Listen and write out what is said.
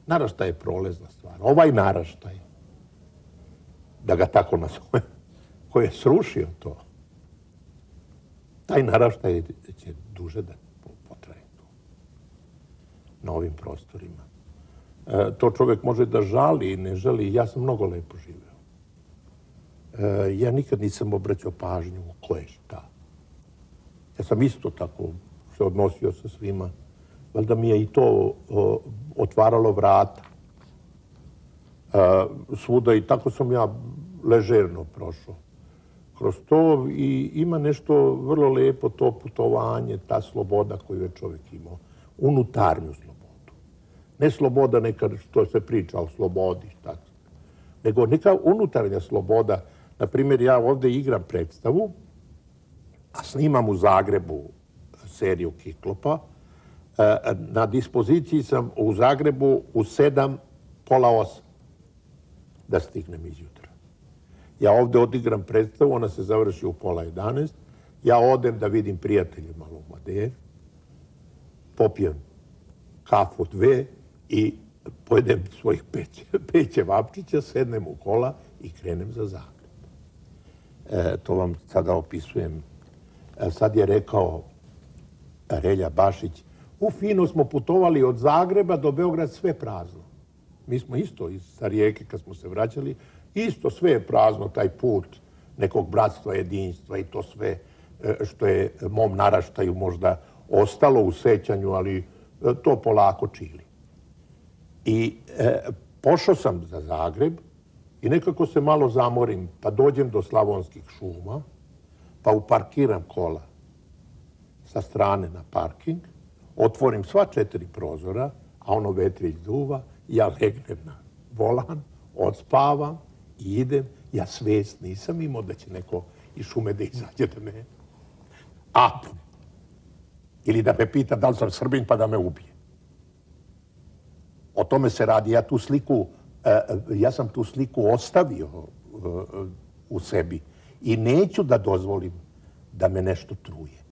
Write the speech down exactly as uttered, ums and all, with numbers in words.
Naraštaj je prolazna stvar. Ovaj naraštaj, da ga tako nazove, koji je srušio to, taj naraštaj će duže da potraje tu, na ovim prostorima. E, to čovjek može da žali i ne žali. Ja sam mnogo lepo živeo. E, ja nikad nisam obraćao pažnju ko je šta. Ja sam isto tako se odnosio sa svima. Valjda mi je i to o, otvaralo vrata. E, svuda i tako sam ja ležerno prošao kroz to i ima nešto vrlo lepo to putovanje, ta sloboda koju je čovjek imao. Unutarnju slobodu. Ne sloboda neka što se priča o slobodi, šta, nego neka unutarnja sloboda. Naprimjer, ja ovdje igram predstavu, a snimam u Zagrebu seriju Kiklopa. Na dispoziciji sam u Zagrebu u sedam, pola osam da stignem izjutra. Ja ovdje odigram predstavu, ona se završi u pola jedanaest. Ja odem da vidim prijatelje malo u Madeju, popijem kafu dve i pojedem svojih peć, pet ćevapčića, sednem u kola i krenem za Zagreb. E, to vam sada opisujem. E, sad je rekao Relja Bašić, u fino smo putovali od Zagreba do Beograda, sve prazno. Mi smo isto iz sa Rijeke kad smo se vraćali, isto sve je prazno, taj put nekog bratstva, jedinstva i to sve što je mom naraštaju možda ostalo u sećanju, ali to polako čili. I e, pošao sam za Zagreb i nekako se malo zamorim, pa dođem do Slavonskih šuma, pa uparkiram kola sa strane na parking, otvorim sva četiri prozora, a ono vetrić duva, ja legnem na volan, odspavam i idem. Ja svest nisam imao da će neko iz šume da izađe da me apne. Ili da me pita da li sam Srbin pa da me ubije. O tome se radi. Ja tu sliku, ja sam tu sliku ostavio u sebi i neću da dozvolim da me nešto truje.